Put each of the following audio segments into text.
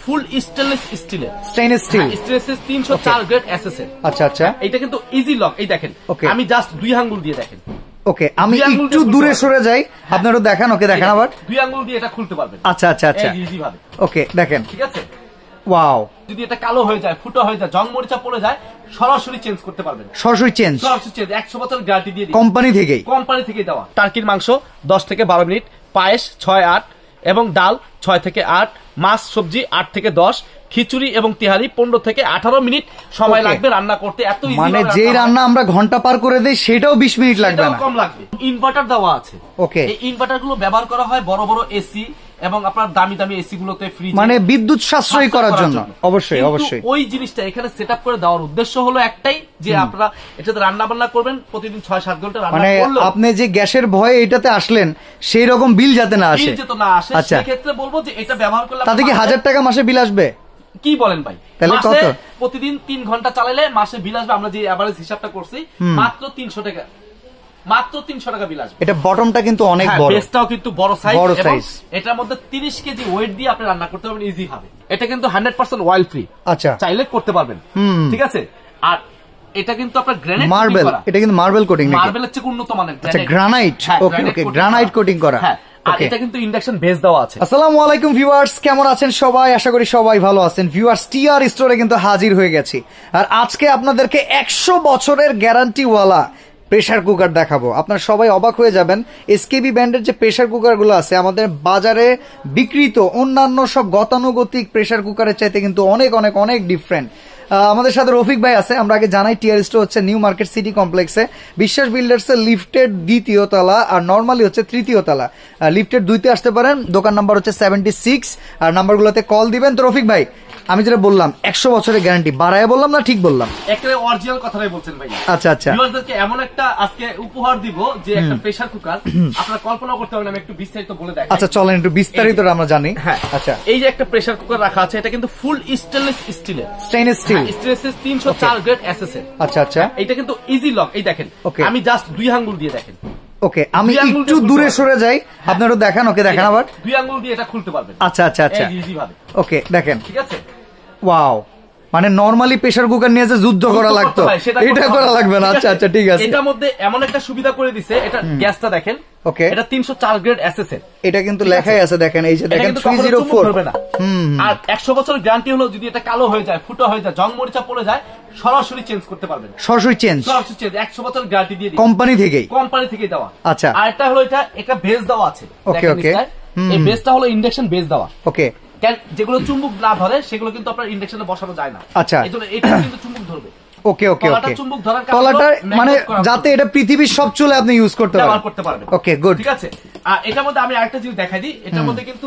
ফুল stainless স্টিলের, stainless steel, stainless 304 grade SS এর। আচ্ছা আচ্ছা, এটা কিন্তু ইজি লক। এই দেখেন, আমি জাস্ট 2 আঙ্গুল দিয়ে দেখেন। ওকে, আমি একটু দূরে সরে যাই, আপনারা দেখান। ওকে, দেখান আবার। 2 আঙ্গুল দিয়ে এটা খুলতে পারবেন। আচ্ছা আচ্ছা আচ্ছা, ইজি ভাবে। ওকে, দেখেন। ঠিক আছে, ওয়াও। যদি এটা কালো হয়ে যায়, ফুটো হয়ে যায়, জং মরিচা পড়ে যায়, সরাসরি চেঞ্জ করতে পারবেন। সরাসরি চেঞ্জ, 100 বছর গ্যারান্টি দিয়ে দিই, কোম্পানি থেকে দেওয়া। টার্কির মাংস 10 থেকে 12 মিনিট, পায়েস 6-8 এবং ডাল 6 থেকে 8, মাছ সবজি 8 থেকে 10, খিচুড়ি এবং তিহারি 15 থেকে 18 মিনিট সময় লাগবে রান্না করতে। এত ইজি, মানে যে রান্না আমরা ঘন্টা পার করে দেই সেটাও 20 মিনিট লাগবে না, কম লাগবে। ইনভার্টার দেওয়া আছে। ওকে, এই ইনভার্টার গুলো ব্যবহার করা হয় বড় বড় এসি এবং আপনার দামি দামি এসি গুলোতে, ফ্রিজ, মানে বিদ্যুৎ সাশ্রয়ী করার জন্য। অবশ্যই অবশ্যই। ওই জিনিসটা এখানে সেটআপ করে দেওয়ার উদ্দেশ্য হলো একটাই, যে আপনারা এটাতে রান্না বান্না করবেন, প্রতিদিন 6-7 ঘন্টা রান্না করলে আপনি যে গ্যাসের ভয়ে এটাতে আসলেন সেই রকম বিল যাতে না আসে, সেই ক্ষেত্রে বলবো যে এটা ব্যবহার করলে তাতে কি 1000 টাকা মাসে বিল আসবে? কি বলেন ভাই? তাহলে কত? প্রতিদিন 3 ঘন্টা চালালে মাসে বিল আসবে, আমরা যে এভারেজ হিসাবটা করছি, মাত্র 300 টাকা, মাত্র 300 টাকা বিল আসবে। এটা বটমটা কিন্তু অনেক বড়, বেসটাও কিন্তু বড় সাইজ, এবং এটার মধ্যে 30 কেজি ওয়েট দিয়ে আপনি রান্না করতে পারবেন ইজি ভাবে। এটা কিন্তু 100% অয়েল ফ্রি। আচ্ছা, চাইলে করতে পারবেন। ঠিক আছে। আর এটা কিন্তু আপনার গ্রানাইট মার্বেল, এটা কিন্তু মার্বেল কোটিং নাকি? মার্বেলের চেয়ে উন্নত মানের। আচ্ছা, granite. Okay okay, granite coating করা। আর এটা কিন্তু ইন্ডাকশন বেস দেওয়া আছে। আসসালামু আলাইকুম ভিউয়ার্স, কেমন আছেন সবাই? আশা করি সবাই ভালো আছেন। ভিউয়ার্স, টিআর স্টোরে কিন্তু হাজির হয়ে গেছি, আর আজকে আপনাদেরকে 100 বছরের গ্যারান্টি ওয়ালা প্রেসার কুকার দেখাবো। আপনারা সবাই অবাক হয়ে যাবেন। এসকেবি ব্র্যান্ডের যে প্রেসার কুকার গুলো আছে আমাদের বাজারে বিক্রিত অন্যান্য সব গতানুগতিক প্রেসার কুকারের চাইতে কিন্তু অনেক অনেক অনেক ডিফারেন্ট। আমাদের সাথে রফিক ভাই আছে। আমরা আগে জানাই টিআর স্টোর হচ্ছে নিউ মার্কেট সিটি কমপ্লেক্সে, বিশ্বাস বিল্ডার্স এর লিফটেড 2য় তলা, আর নর্মালি হচ্ছে 3য় তলা। লিফটেড 2তে আসতে পারেন। দোকান নাম্বার হচ্ছে 76, আর নাম্বারগুলোতে কল দিবেন। তো রফিক ভাই, আমি যেটা বললাম 100 বছরের গ্যারান্টি, বাড়ায় বললাম না ঠিক বললাম? একেবারে অরিজিনাল কথাই বলছেন ভাই। আচ্ছা আচ্ছা, ভিউয়ারদেরকে এমন একটা আজকে উপহার দিব যে একটা প্রেসার কুকার আপনারা কল্পনা করতে পারবেন। আমি একটু বিস্তারিত বলে দেখাই। আচ্ছা চলেন, একটু বিস্তারিত আমরা জানি। হ্যাঁ, আচ্ছা, এই যে একটা প্রেসার কুকার রাখা আছে, এটা কিন্তু ফুল স্টেনলেস স্টিলের, stainless steel, stainless 304 grade SS এর। আচ্ছা আচ্ছা, এটা কিন্তু ইজি লক। এই দেখেন, আমি জাস্ট 2 আঙ্গুল দিয়ে দেখেন। ওকে, আমি একটু দূরে সরে যাই, আপনারা দেখান। ওকে, দেখান আবার। 2 আঙ্গুল দিয়ে এটা খুলতে পারবেন। আচ্ছা আচ্ছা আচ্ছা, ইজি ভাবে। ওকে, দেখেন। ঠিক আছে। ওয়াও, মানে নরমালি প্রেসার কুকার নিয়ে যে যুদ্ধ করা লাগতো, এটা করা লাগবে না। আচ্ছা আচ্ছা, ঠিক আছে। এটার মধ্যে এমন একটা সুবিধা করে দিছে, এটা গ্যাসটা দেখেন। ওকে, এটা 304 গ্রেড এসএস এর। এটা কিন্তু লেখাই আছে, দেখেন, এই যে দেখেন 304 হবে না। আর 100 বছরের গ্যারান্টি হলো, যদি এটা কালো হয়ে যায়, ফুটো হয়ে যায়, জং মরিচা পড়ে যায়, সরাসরি চেঞ্জ করতে পারবেন। সরাসরি চেঞ্জ, 100 বছর গ্যারান্টি দিয়ে দিই, কোম্পানি থেকে দেওয়া। আচ্ছা, আর এটা হলো এটা বেস দেওয়া আছে। ওকে ওকে, এই বেসটা হলো ইন্ডাকশন বেস দেওয়া। ওকে, যেগুলো চুম্বক না ধরে সেগুলো কিন্তু আপনার ইন্ডাকশনে বসানো যায় না। আচ্ছা, এইজন্য এটা কিন্তু চুম্বক ধরবে। ওকে ওকে ওকে, তলাটা মানে যাতে এটা পৃথিবীর সব চুলে আপনি ইউজ করতে পারবেন। Okay, good. ঠিক আছে। আর এটার মধ্যে আমি আরেকটা জিনিস দেখাই দিই। এটার মধ্যে কিন্তু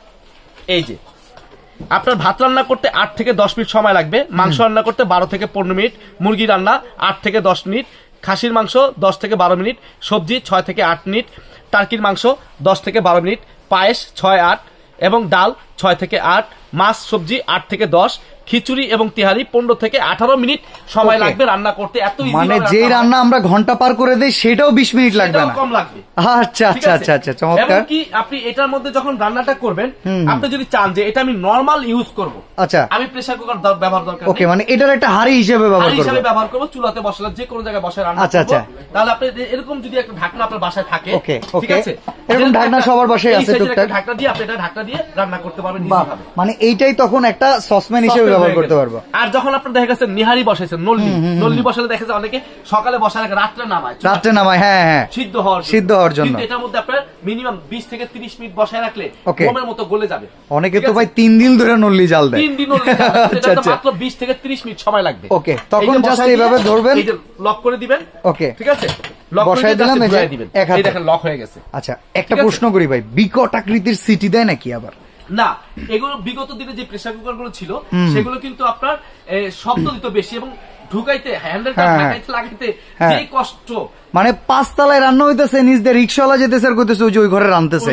এই যে আপনার ভাত রান্না করতে 8 থেকে 10 মিনিট সময় লাগবে, মাংস রান্না করতে 12 থেকে 15 মিনিট, মুরগি রান্না 8 থেকে 10 মিনিট, খাসির মাংস 10 থেকে 12 মিনিট, সবজি 6 থেকে 8 মিনিট, টার্কির মাংস 10 থেকে 12 মিনিট, পায়েস 6-8 এবং ডাল 6 থেকে 8, মাছ সবজি 8 থেকে 10, খিচুড়ি এবং তিহারি 15 থেকে 18 মিনিট সময় লাগবে রান্না করতে। এত ইজি, মানে যে রান্না আমরা ঘন্টা পার করে দেই সেটাও 20 মিনিট লাগবে না, কম লাগবে। আচ্ছা আচ্ছা আচ্ছা আচ্ছা, চমৎকার। কি আপনি এটার মধ্যে যখন রান্নাটা করবেন, আপনি যদি চান যে এটা আমি নরমাল ইউজ করব, আচ্ছা, আমি প্রেসার কুকার ব্যবহার দরকার নেই। ওকে, মানে এটার একটা হাঁড়ি হিসেবে ব্যবহার করব, চুলাতে বসালে যে কোনো জায়গায় বসায় রান্না করব। আচ্ছা আচ্ছা, তাহলে আপনি এরকম যদি একটা ঢাকনা আপনার বাসায় থাকে, ঠিক আছে, এরকম ঢাকনা সবার বাসায় আছে, টুকটাক ঢাকনা দিয়ে আপনি এটা ঢাকনা দিয়ে রান্না করতে পারবেন ইজি ভাবে। মানে এইটাই তখন একটা সসপ্যান হিসেবে ব্যবহার করতে পারবো। আর যখন আপনার দেখা গেছে নিহারি বসাইছেন, নল্লি বসালে দেখা যায় অনেকে সকালে বসালে রাত্রে নামায়, হ্যাঁ হ্যাঁ, সিদ্ধ হওয়ার জন্য। এটার মধ্যে আপনার মিনিমাম 20 থেকে 30 মিনিট বসায় রাখলে গমের মতো গলে যাবে। অনেকে তো ভাই 3 দিন ধরে নল্লি জাল দেয়, 3 দিন নল্লি জাল দেয়, এটা মাত্র 20 থেকে 30 মিনিট সময় লাগবে। ওকে, তখন জাস্ট এইভাবে ধরবেন, এই যে লক করে দিবেন। ওকে, ঠিক আছে, লক বসায় দিলাম, এই দেখেন লক হয়ে গেছে। আচ্ছা, একটা প্রশ্ন করি ভাই, বিকট আকৃতির সিটি দেয় নাকি? আবার না, এগুলো বিগত দিনে যে প্রেসার কুকার গুলো ছিল সেগুলো কিন্তু আপনার শব্দ দিত বেশি, এবং ঢুকাইতে হ্যান্ডেলটা ঢাকাইতে লাগাইতে যে কষ্ট, মানে 5 তলায় রান্না হইতেছে, নিচ দিয়ে রিক্সাওয়ালা যেতেছে আর কইতেছে ওই যে ওই ঘরে রান্নতেছে,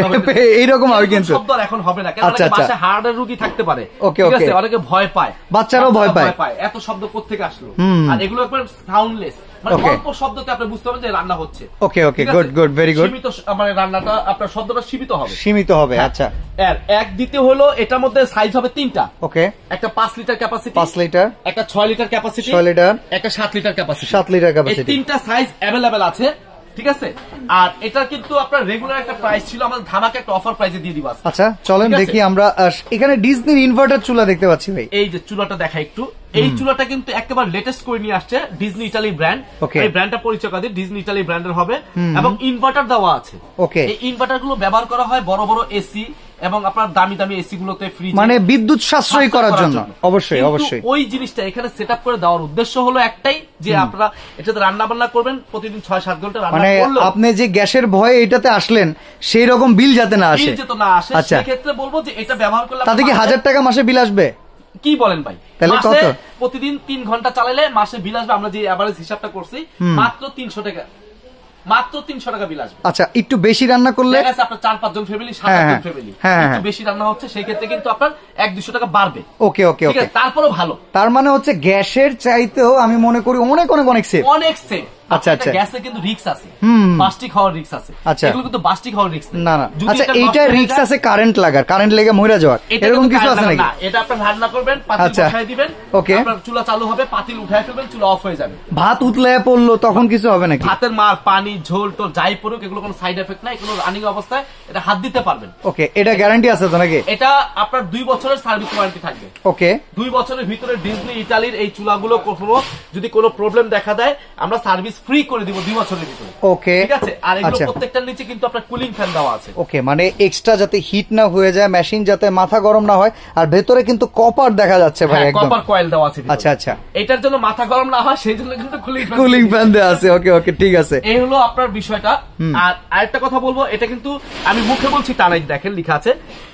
এইরকম হয় কিন্তু শব্দ আর এখন হবে না, কারণ অনেকে বাসায় হার্টের রোগী থাকতে পারে, ওকে ঠিক ওকে, আছে, অনেকে ভয় পায়, বাচ্চারাও ভয় পায়, এত শব্দ কোত্থেকে আসলো, আর এগুলো একবার সাউন্ডলেস, মানে অল্প শব্দতে আপনি বুঝতে পারবেন যে রান্না হচ্ছে। Okay okay, good good, very good. সীমিত মানে রান্নাটা আপনার শব্দটা সীমিত হবে, সীমিত হবে। আচ্ছা, এর এক দ্বিতীয় হলো এটার মধ্যে সাইজ হবে 3টা। ওকে, একটা 5 লিটার ক্যাপাসিটি, 5 লিটার, একটা 6 লিটার ক্যাপাসিটি, 6 লিটার, একটা 7 লিটার ক্যাপাসিটি, 7 লিটার এই ক্যাপাসিটি। 3টা সাইজ अवेलेबल আছে, ঠিক আছে। আর এটা কিন্তু আপনার রেগুলার একটা প্রাইস ছিল, আমাদের ধামাকা একটা অফার প্রাইসে দিয়ে দিব। আচ্ছা চলেন দেখি আমরা। এখানে ডিজনির ইনভার্টার চুলা দেখতে পাচ্ছি ভাই। এই যে চুলাটা দেখা একটু, এই চুলাটা কিন্তু একেবারে লেটেস্ট করে নিয়ে আসছে ডিজনি ইতালি ব্র্যান্ড। এই ব্র্যান্ডটা পরিচয় করে ডিজনি ইতালি ব্র্যান্ডের হবে, এবং ইনভার্টার দেওয়া আছে। ওকে, এই ইনভার্টার গুলো ব্যবহার করা হয় বড় বড় এসি এবং আপনার দামি দামি এসি গুলোতে, ফ্রিজ, মানে বিদ্যুৎ সাশ্রয়ী করার জন্য। অবশ্যই অবশ্যই। ওই জিনিসটা এখানে সেটআপ করে দেওয়ার উদ্দেশ্য হলো একটাই, যে আপনারা এটাতে রান্না বান্না করবেন, প্রতিদিন 6-7 ঘন্টা রান্না মানে করলে আপনি যে গ্যাসের ভয়ে এটাতে আসলেন সেই রকম বিল যাতে না আসে, আচ্ছা, সেক্ষেত্রে বলবো যে এটা ব্যবহার করলে তাতে কি 1000 টাকা মাসে বিল আসবে? কি বলেন ভাই? তাহলে কত? প্রতিদিন 3 ঘন্টা চালালে মাসে বিল আসবে, আমরা যে এভারেজ হিসাবটা করছি, মাত্র 300 টাকা, মাত্র 300 টাকা বিল আসবে। আচ্ছা, একটু বেশি রান্না করলে আপনার 4-5 জন ফ্যামিলি, 7-8 জন ফ্যামিলি, একটু বেশি রান্না হচ্ছে, সেই ক্ষেত্রে কিন্তু আপনার 100-200 টাকা বাড়বে। ওকে ওকে ওকে, তারপরেও ভালো। তার মানে হচ্ছে গ্যাসের চাইতেও আমি মনে করি অনেক অনেক অনেক সেফ, অনেক সেফ। আচ্ছা আচ্ছা, গ্যাসে কিন্তু রিস্ক আছে, বাস্টিক হওয়ার রিস্ক আছে। আচ্ছা, এগুলো কিন্তু বাস্টিক হওয়ার রিস্ক না না। আচ্ছা, এইটা রিস্ক আছে কারেন্ট লাগার, কারেন্ট লেগে মরে যাওয়ার, এরকম কিছু আছে নাকি? না, এটা আপনি রান্না করবেন, পাতিল বসায় দিবেন, ওকে, আপনার চুলা চালু হবে, পাতিল উঠায় ফেলবেন, চুলা অফ হয়ে যাবে। ভাত উতলায় পড়লো তখন কিছু হবে নাকি? ভাতের মার, পানি, ঝোল টোল যাই পড়ুক, এগুলো কোনো সাইড এফেক্ট নাই, কোনো রানিং অবস্থায় এটা হাত দিতে পারবেন। ওকে, এটা গ্যারান্টি আছে তো নাকি? এটা আপনার 2 বছরের সার্ভিস ওয়ারেন্টি থাকবে। ওকে, 2 বছরের ভিতরে ডিজনি ইতালির এই চুলাগুলো যদি কোনো প্রবলেম দেখা দেয়, আমরা সার্ভিস ফ্রি করে দিব 2 বছরের ভিতরে। ওকে, ঠিক আছে। আর এগুলো প্রত্যেকটার নিচে কিন্তু আপনার কুলিং ফ্যান দেওয়া আছে। ওকে, মানে এক্সট্রা যাতে হিট না হয়ে যায়, মেশিন যাতে মাথা গরম না হয়, আর ভেতরে কিন্তু কপার দেখা যাচ্ছে ভাই, একদম কপার কয়েল দেওয়া আছে। আচ্ছা আচ্ছা, এটার জন্য মাথা গরম না হয় সেই জন্য কিন্তু কুলিং ফ্যান দেওয়া আছে। ওকে ওকে, ঠিক আছে, এই হলো আপনার বিষয়টা। আর আরেকটা কথা বলবো, এটা কিন্তু আমি মুখে বলছি তা নাই, দেখেন লেখা আছে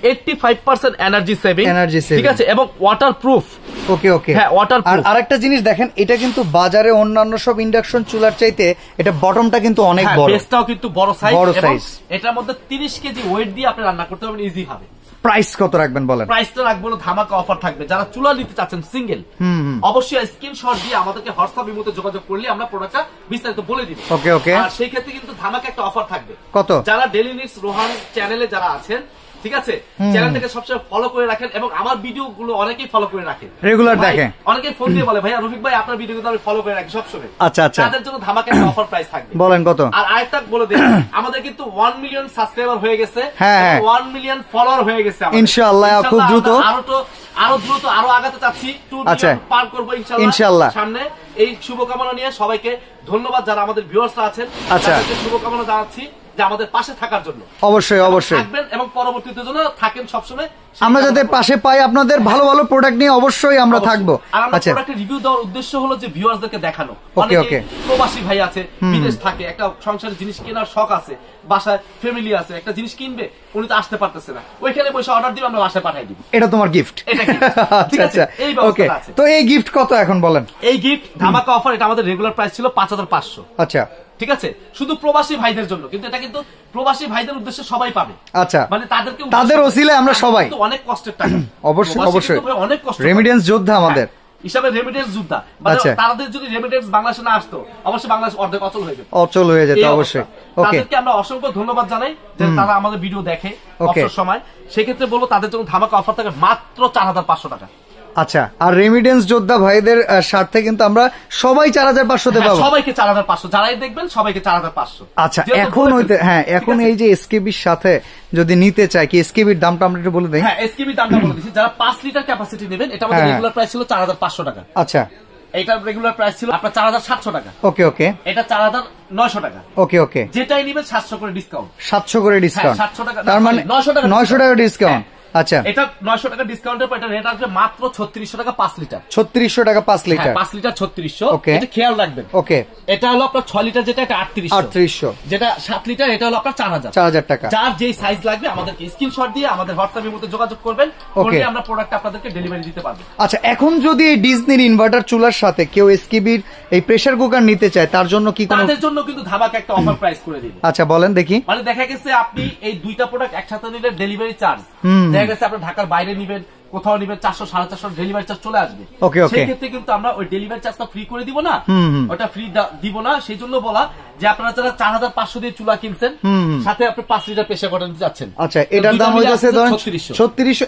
85% এনার্জি সেভিং, ঠিক আছে, এবং ওয়াটারপ্রুফ। ওকে ওকে, হ্যাঁ, ওয়াটারপ্রুফ। আর আরেকটা জিনিস দেখেন, এটা কিন্তু বাজারে অন্যান্য সব ইন্ডাকশন চুলার চাইতে এটা বটমটা কিন্তু অনেক বড়, বেসটাও কিন্তু বড় সাইজ, বড় সাইজ। এটার মধ্যে 30 কেজি ওয়েট দিয়ে আপনি রান্না করতে পারবেন ইজি ভাবে। প্রাইস কত রাখবেন বলেন? প্রাইসটা রাখবো ধামাকা অফার থাকবে। যারা চুলা নিতে চাচ্ছেন সিঙ্গেল, অবশ্যই স্ক্রিনশট দিয়ে আমাদেরকে হোয়াটসঅ্যাপ ইমোতে যোগাযোগ করলে আমরা প্রোডাক্টটা বিস্তারিত বলে দিব। ওকে ওকে, আর সেই ক্ষেত্রে কিন্তু ধামাকা একটা অফার থাকবে। কত? যারা ডেইলি নিডস রোহান চ্যানেলে যারা আছেন, ঠিক আছে, চ্যানেলটাকে সবসময় ফলো করে রাখেন, এবং আমার ভিডিও গুলো অনেকেই ফলো করে রাখে, রেগুলার দেখে। অনেকেই ফোন দিয়ে বলে, ভাইয়া রফিক ভাই আপনার ভিডিও কিন্তু আমি ফলো করে রাখি সবসময়। আচ্ছা আচ্ছা, তাদের জন্য ধামাকা একটা অফার প্রাইস থাকবে। বলেন কত? আর আরেকটা বলে দেন, আমাদের কিন্তু 1 মিলিয়ন সাবস্ক্রাইবার হয়ে গেছে, হ্যাঁ 1 মিলিয়ন ফলোয়ার হয়ে গেছে ইনশাআল্লাহ, খুব দ্রুত, আরো দ্রুত আরো আগাতে চাচ্ছি, 2 মিলিয়ন পার করব ইনশাআল্লাহ সামনে। এই শুভকামনা নিয়ে সবাইকে ধন্যবাদ, যারা আমাদের ভিউয়ার্সরা আছেন, তাদেরকে শুভকামনা জানাচ্ছি যে আমাদের পাশে থাকার জন্য। অবশ্যই অবশ্যই থাকবেন এবং পরবর্তীতে জন্য থাকেন সবসময়, আমরা যাতে পাশে পাই আপনাদের ভালো ভালো প্রোডাক্ট নিয়ে অবশ্যই আমরা থাকবো। আচ্ছা, প্রোডাক্টের রিভিউ দেওয়ার উদ্দেশ্য হলো যে ভিউয়ারদেরকে দেখানো। ওকে ওকে, প্রবাসী ভাই আছে, বিদেশ থাকে, একটা সংসারের জিনিস কেনার শখ আছে, বাসায় ফ্যামিলি আছে, একটা জিনিস কিনবে, উনি তো আসতে পারতেছে না, ওইখানে বসে অর্ডার দিবে, আমরা বাসায় পাঠিয়ে দিব। এটা তোমার গিফট। আচ্ছা আচ্ছা, ওকে, তো এই গিফট কত এখন বলেন? এই গিফট ধামাকা অফার, এটা আমাদের রেগুলার প্রাইস ছিল 5500। আচ্ছা, ঠিক আছে, শুধু প্রবাসী ভাইদের জন্য, কিন্তু এটা কিন্তু প্রবাসী ভাইদের উদ্দেশ্যে সবাই পাবে। আচ্ছা, মানে তাদের ওসিলায় আমরা সবাই অনেক কষ্টের টাকা, অবশ্যই অবশ্যই, অনেক কষ্ট, রেমিটেন্স যোদ্ধা আমাদের হিসাবে, রেমিটেন্স যোদ্ধা। তাদের যদি রেমিটেন্স বাংলাদেশে না আসতো, অবশ্যই বাংলাদেশ অর্ধেক অচল হয়ে যেত, অচল হয়ে যেত অবশ্যই। তাদেরকে আমরা অসংখ্য ধন্যবাদ জানাই যে তারা আমাদের ভিডিও দেখে অবসর সময়। সেক্ষেত্রে বলবো তাদের জন্য ধামাকা অফার থাকে মাত্র 4500 টাকা। আচ্ছা, আর রেমিটেন্স যোদ্ধা ভাইদের স্বার্থে কিন্তু আমরা সবাই 4500 পাবো, সবাইকে 4500, যারাই দেখবেন সবাইকে 4500। আচ্ছা, এখন হইতে এখন এই যে এসকেবির সাথে যদি নিতে চাই, কি এসকেবির দামটা আমরা একটু বলে দেই? হ্যাঁ, এসকেবির দামটা বলে দিচ্ছি। যারা 5 লিটার ক্যাপাসিটি নেবেন, এটা আমাদের রেগুলার প্রাইস ছিল 4500 টাকা। আচ্ছা, এটা রেগুলার প্রাইস ছিল আপনার 4700 টাকা। ওকে ওকে, এটা 4900 টাকা। ওকে ওকে, যেটাই নেবেন 700 করে ডিসকাউন্ট, 700 করে ডিসকাউন্ট, 700 টাকা, তার মানে 900 টাকা, 900 টাকা ডিসকাউন্ট। আচ্ছা, এটা 900 টাকা ডিসকাউন্টের পর এটা রেট আসবে মাত্র 3600 টাকা 5 লিটার। 3600 টাকা 5 লিটার। 5 লিটার 3600। ওকে, এটা খেয়াল রাখবেন। ওকে, এটা হলো আপনার 6 লিটার যেটা, এটা 3800। যেটা 7 লিটার এটা হলো আপনার 4000 টাকা। যার যেই সাইজ লাগবে আমাদেরকে স্ক্রিনশট দিয়ে আমাদের হোয়াটসঅ্যাপের মধ্যে যোগাযোগ করবেন, করলে আমরা প্রোডাক্ট আপনাদেরকে ডেলিভারি দিতে পারবো। আচ্ছা, এখন যদি এই ডিজনির ইনভার্টার চুলার সাথে কেউ এসকেবির এই প্রেসার কুকার নিতে চায়, তার জন্য কি কোনো? তাদের জন্য কিন্তু ধামাকা একটা অফার প্রাইস করে দিই। আচ্ছা, বলেন দেখি। মানে দেখা গেছে আপনি এই দুইটা প্রোডাক্ট একসাথে নিলে ডেলিভারি চার্জ, দেখা গেছে আপনি ঢাকার বাইরে নিবেন, কোথাও নিবেন 400 450 ডেলিভারি চার্জ চলে আসবে। সেই ক্ষেত্রে কিন্তু আমরা ওই ডেলিভারি চার্জটা ফ্রি করে দিব না, ওটা ফ্রি দিব না। সেই জন্য বলা যে আপনারা যারা 4500 দিয়ে চুলা কিনছেন, সাথে আপনি 5 লিটার প্রেসার কুকার নিতে যাচ্ছেন। আচ্ছা, এটার দাম হইছে ধরেন 3600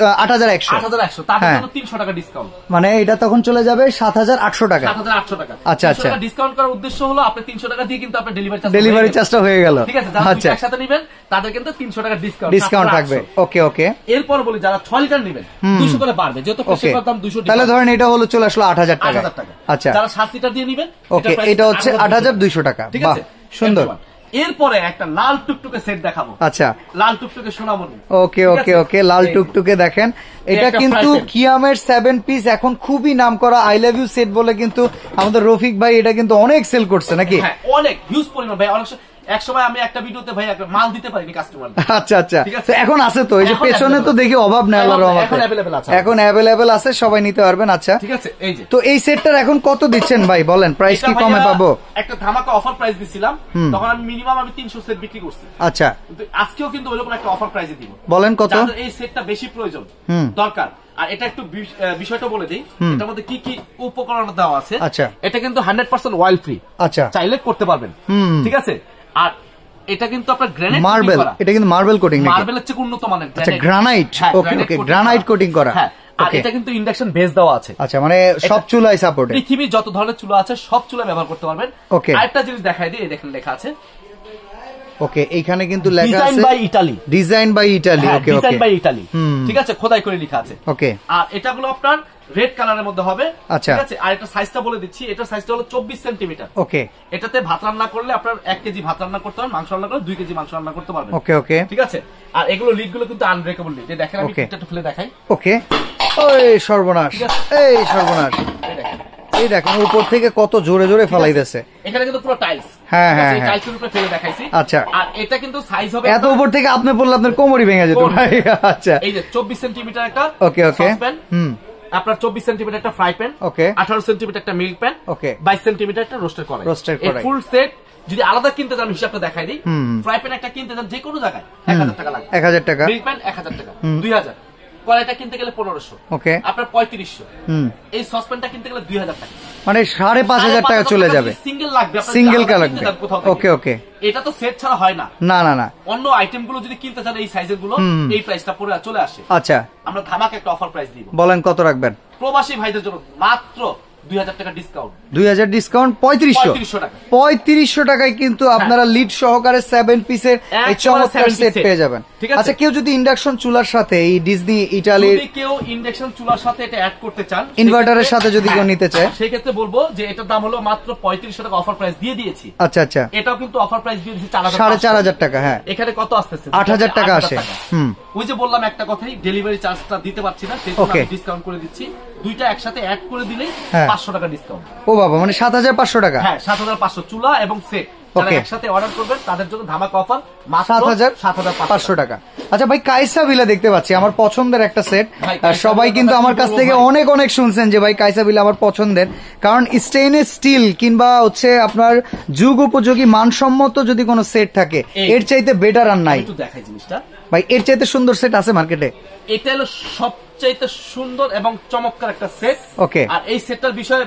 8100 তাদের জন্য 300 টাকা ডিসকাউন্ট। মানে এটা তখন চলে যাবে 7800 টাকা। 7800 টাকা। আচ্ছা, আচ্ছা, ডিসকাউন্ট করার উদ্দেশ্য হলো আপনি 300 টাকা দিয়ে কিন্তু আপনার ডেলিভারি চার্জটা হয়ে গেল। ঠিক আছে, যারা দুইটা একসাথে নেবেন তাদের কিন্তু 300 টাকা ডিসকাউন্ট থাকবে। ওকে, ওকে। এরপর বলি যারা 6 লিটার নেবেন 200 করে বাড়বে, যেহেতু প্রেসার কুকার দাম 200, তাহলে ধরেন এটা হলো চলে আসলো 8000 টাকা। আচ্ছা, যারা 7 লিটার দিয়ে নেবেন, ওকে, এটা হচ্ছে 8200 টাকা। বাহ, সুন্দর। এরপরে একটা লাল টুকটুকে সেট দেখাবো। আচ্ছা, লাল টুকটুকে সোনামণি। ওকে, ওকে, ওকে, লাল টুকটুকে দেখেন। এটা কিন্তু কিয়ামের 7 পিস এখন খুবই নাম করা আই লাভ ইউ সেট বলে কিন্তু আমাদের রফিক ভাই এটা কিন্তু অনেক সেল করছে নাকি? হ্যাঁ, অনেক হিউজ পরিমাণ ভাই। অনেক এক সময় আমি একটা ভিডিওতে ভাই মাল দিতে পারিনি কাস্টমার। আচ্ছা, আচ্ছা, এখন আছে তো, এই যে পেছনে তো দেখি অভাব নেই, আল্লাহর রহমতে এখন অ্যাভেলেবেল আছে, সবাই নিতে পারবেন। আচ্ছা, ঠিক আছে। এই যে তো এই সেটটার এখন কত দিচ্ছেন ভাই, বলেন, প্রাইস কি কমে পাবো? একটা ধামাকা অফার প্রাইস দিছিলাম, তখন আমি মিনিমাম 300 সেট বিক্রি করছি। আচ্ছা, কিন্তু আজকেও কিন্তু ওইরকম একটা অফার প্রাইসে দিব। বলেন কত? এই সেটটা বেশি প্রয়োজন দরকার। আর এটা একটু বিষয়টা বলে দিই, এটার মধ্যে কি কি উপকরণ দেওয়া আছে। আচ্ছা, এটা কিন্তু 100% অয়েল ফ্রি। আচ্ছা, চাইলে করতে পারবেন। ঠিক আছে। আর এটা কিন্তু আপনার গ্রানাইট মার্বেল, এটা কিন্তু মার্বেল কোটিং নাকি? মার্বেলের চেয়ে উন্নত মানের। আচ্ছা, granite. Okay, okay, granite coating করা। হ্যাঁ, আর এটা কিন্তু ইন্ডাকশন বেস দেওয়া আছে। আচ্ছা, মানে সব চুলায় সাপোর্ট, পৃথিবীর যত ধরনের চুলা আছে সব চুলা ব্যবহার করতে পারবেন। ওকে, আরেকটা জিনিস দেখাই দিই, এই দেখেন লেখা আছে। ওকে, এইখানে কিন্তু লেখা আছে design by Italy. Design by Italy. Okay, okay, design by Italy. ঠিক আছে, খোদাই করে লেখা আছে। ওকে, আর এটাগুলো আপনার রেড কালারের মধ্যে হবে। আচ্ছা, ঠিক আছে। আর এটা সাইজটা বলে দিচ্ছি, এটার সাইজটা হলো 24 সেন্টিমিটার। ওকে, এটাতে ভাত রান্না করলে আপনার 1 কেজি ভাত রান্না করতে পারবেন, মাংস রান্না করলে 2 কেজি মাংস রান্না করতে পারবেন। ওকে, ওকে, ঠিক আছে। আর এগুলো লিড গুলো কিন্তু আনব্রেকেবল লিড। দেখেন আমি একটা ফেলে দেখাই। ওকে, ওই সর্বনাশ, এই সর্বনাশ, এই দেখেন উপর থেকে কত জোরে জোরে ফেলাইতেছে। এখানে কিন্তু পুরো টাইলস। হ্যাঁ, হ্যাঁ, টাইলসের উপরে ফেলে দেখাইছি। আচ্ছা, আর এটা কিন্তু সাইজ হবে, এত উপর থেকে আপনি পড়লে আপনার কোমরই ভেঙে যেত ভাই। আচ্ছা, এই যে 24 সেন্টিমিটার একটা ওকে, ওকে, আপনার 24 সেন্টিমিটার একটা ফ্রাই প্যান, ওকে, 18 সেন্টিমিটার একটা মিল্ক প্যান, ওকে, 22 সেন্টিমিটার একটা রোস্টার কড়াই। এই ফুল সেট যদি আলাদা কিনতে চান হিসাবটা দেখাই দিই। ফ্রাই প্যান একটা কিনতে চান যে কোনো জায়গায় 1000 টাকা লাগবে। 1000 টাকা। মিল্ক প্যান 1000 টাকা, 2000। কড়াইটা কিনতে গেলে 1500। ওকে, আপনার 3500। এই সসপ্যানটা কিনতে গেলে 2000 টাকা, মানে 5500 টাকা চলে যাবে। সিঙ্গেল লাগবে, সিঙ্গেল কা লাগবে। ওকে, ওকে, এটা তো সেট ছাড়া হয় না। না, না, না, অন্য আইটেম গুলো যদি কিনতে চান এই সাইজের গুলো, এই প্রাইসটা পরে চলে আসে। আচ্ছা, আমরা ধামাকা একটা অফার প্রাইস দিব। বলেন কত রাখবেন? প্রবাসী ভাইদের জন্য মাত্র 2000 টাকা ডিসকাউন্ট। 2000 ডিসকাউন্ট 3500 টাকা। 3500 টাকায় কিন্তু আপনারা লিড সহকারে 7 পিসের এই চমৎকার সেট পেয়ে যাবেন। আচ্ছা, কেউ যদি ইন্ডাকশন চুলার সাথে এই ডিজনি ইতালির, যদি কেউ ইন্ডাকশন চুলার সাথে এটা অ্যাড করতে চান, ইনভার্টারের সাথে যদি কেউ নিতে চায়, সেই ক্ষেত্রে বলবো যে এটার দাম হলো মাত্র 3500 টাকা অফার প্রাইস দিয়ে দিয়েছি। আচ্ছা, আচ্ছা, এটাও কিন্তু অফার প্রাইস দিয়ে দিয়েছি 4500 টাকা। হ্যাঁ, এখানে কত আসতেছে? 8000 টাকা আসে। ওই যে বললাম একটা কথাই, ডেলিভারি চার্জটা দিতে পারছি না, সেই জন্য আমি ডিসকাউন্ট করে দিচ্ছি। দুইটা একসাথে অ্যাড করে দিলেই 500 টাকা ডিসকাউন্ট। ও বাবা, মানে 7500 টাকা। হ্যাঁ, 7500 চুলা এবং সেট যারা একসাথে অর্ডার করবেন তাদের জন্য ধামাকা অফার মাত্র 7500 টাকা। আচ্ছা ভাই, কাইসা বিলা দেখতে পাচ্ছি, আমার পছন্দের একটা সেট। সবাই কিন্তু আমার কাছ থেকে অনেক অনেক শুনছেন যে ভাই কাইসা বিলা আমার পছন্দের, কারণ স্টেইনলেস স্টিল কিংবা হচ্ছে আপনার যুগ উপযোগী মানসম্মত যদি কোনো সেট থাকে এর চাইতে বেটার আর নাই। একটু দেখাই জিনিসটা ভাই, এর চাইতে সুন্দর সেট আছে মার্কেটে? এটা হলো সবচাইতে সুন্দর এবং চমৎকার একটা সেট। ওকে, আর এই সেটটার বিষয়ে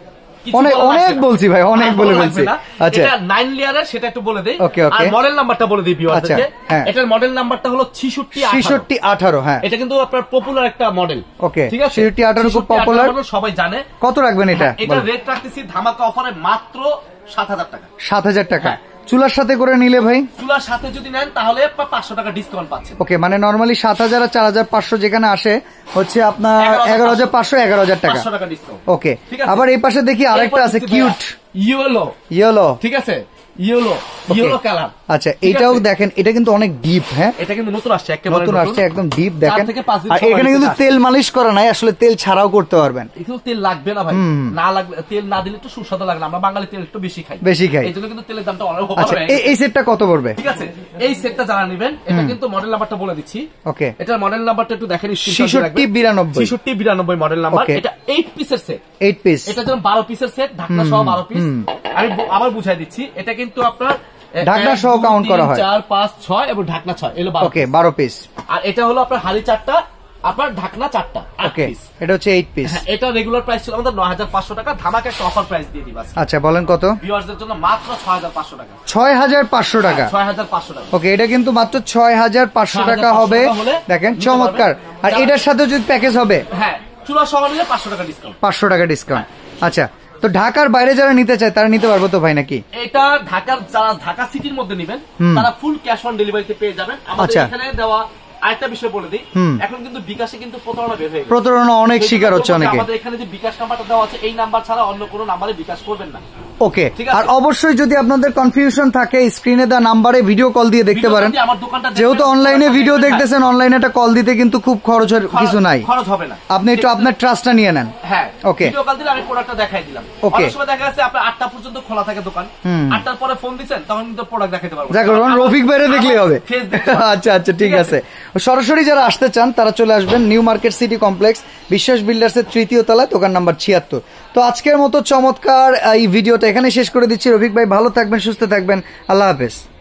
অনেক বলছি ভাই, অনেক বলে ফেলছি। আচ্ছা, এটা 9 লেয়ারের, সেটা একটু বলে দেই। ওকে, ওকে, আর মডেল নাম্বারটা বলে দিই ভিউয়ারদেরকে। এটার মডেল নাম্বারটা হলো 6618। হ্যাঁ, এটা কিন্তু আপনার পপুলার একটা মডেল। ওকে, ঠিক আছে, 6618 খুব পপুলার, সবাই জানে। কত রাখবেন এটা? এটা রেট রাখতেছি ধামাকা অফারে মাত্র 7000 টাকা। 7000 টাকা চুলার সাথে করে নিলে ভাই? চুলার সাথে যদি নেন তাহলে 500 টাকা ডিসকাউন্ট পাচ্ছেন। ওকে, মানে নরমালি 7000 আর 4500 যেখানে আসে হচ্ছে আপনার 11500 11000 টাকা। 500 টাকা ডিসকাউন্ট। ওকে, আবার এই পাশে দেখি আরেকটা আছে কিউট ইয়েলো। ইয়েলো, ঠিক আছে, ইয়েলো কালার। আচ্ছা এটাও দেখেন, এটা কিন্তু অনেক ডিপ। হ্যাঁ, এটা কিন্তু নতুন আসছে, একেবারে নতুন আসছে, একদম ডিপ। 4 দেখেন থেকে 5 দিন আর এখানে কিন্তু তেল মালিশ করা নাই, আসলে তেল ছাড়াও করতে পারবেন। এখানে তেল লাগবে না ভাই, না লাগবে, তেল না দিলে একটু সুস্বাদু লাগে না, আমরা বাঙালি তেল একটু বেশি খাই, এইজন্য কিন্তু তেলের দামটা অনেক হবে। আচ্ছা এই সেটটা কত পড়বে? ঠিক আছে, এই সেটটা যারা নেবেন, এটা কিন্তু মডেল নাম্বারটা বলে দিচ্ছি। ওকে, এটার মডেল নাম্বারটা একটু দেখেন, 6692 মডেল নাম্বার। এটা 8 পিসের সেট, 8 পিস। এটা যেমন 12 পিসের সেট, ঢাকনা সহ 12 পিস। আমি আবার বুঝাই দিচ্ছি, এটা কিন্তু আপনার ঢাকনা সহ কাউন্ট করা হয়, 4 5 6 এবং ঢাকনা 6 এলো 12। ওকে 12 পিস। আর এটা হলো আপনার হাড়ি 4টা, আপনার ঢাকনা 4টা, 8 ওকে পিস। এটা হচ্ছে 8 পিস। এটা রেগুলার প্রাইস ছিল আমাদের 9500 টাকা, ধামাকা একটা অফার প্রাইস দিয়ে দিবা। আচ্ছা বলেন কত? ভিউয়ারদের জন্য মাত্র 6500 টাকা। 6500 টাকা, 6500 টাকা। ওকে এটা কিন্তু মাত্র 6500 টাকা হবে। দেখেন চমৎকার। আর এটার সাথে যদি প্যাকেজ হবে, হ্যাঁ চুলা সহ নিলে 500 টাকা ডিসকাউন্ট। 500 টাকা ডিসকাউন্ট। আচ্ছা তো ঢাকার বাইরে যারা নিতে চায় তারা নিতে পারবো তো ভাই নাকি? এটা ঢাকার, যারা ঢাকা সিটির মধ্যে নেবেন তারা ফুল ক্যাশ অন ডেলিভারিতে পেয়ে যাবেন। আমাদের এখানে দেওয়া আরেকটা বিষয় বলে দিই, এখন কিন্তু বিকাশে কিন্তু প্রতারণা বের হয়ে গেছে, প্রতারণা অনেক শিকার হচ্ছে অনেকে। আমাদের এখানে যে বিকাশ নাম্বারটা দেওয়া আছে, এই নাম্বার ছাড়া অন্য কোনো নাম্বারে বিকাশ করবেন না। ওকে, আর অবশ্যই যদি আপনাদের কনফিউশন থাকে স্ক্রিনে দেওয়া নাম্বারে ভিডিও কল দিয়ে দেখতে পারেন। যেহেতু অনলাইনে ভিডিও দেখতেছেন, অনলাইনে একটা কল দিতে কিন্তু খুব খরচের কিছু নাই, খরচ হবে না। আপনি একটু আপনার ট্রাস্টটা নিয়ে নেন। হ্যাঁ, ওকে ভিডিও কল দিলে আমি প্রোডাক্টটা দেখাই দিলাম। অনেক সময় দেখা যাচ্ছে আপনার 8টা পর্যন্ত খোলা থাকে দোকান, 8টার পরে ফোন দিবেন, তখন কিন্তু প্রোডাক্ট দেখাতে পারবো। যাক রফিক ভাইরে দেখলেই হবে। আচ্ছা আচ্ছা ঠিক আছে। সরাসরি যারা আসতে চান তারা চলে আসবেন new market city complex, Biswas builders এর 3য় তলায়, দোকান নাম্বার 76। তো আজকের মতো চমৎকার এই ভিডিওটা এখানে শেষ করে দিচ্ছি। রফিক ভাই ভালো থাকবেন, সুস্থ থাকবেন, আল্লাহ হাফেজ।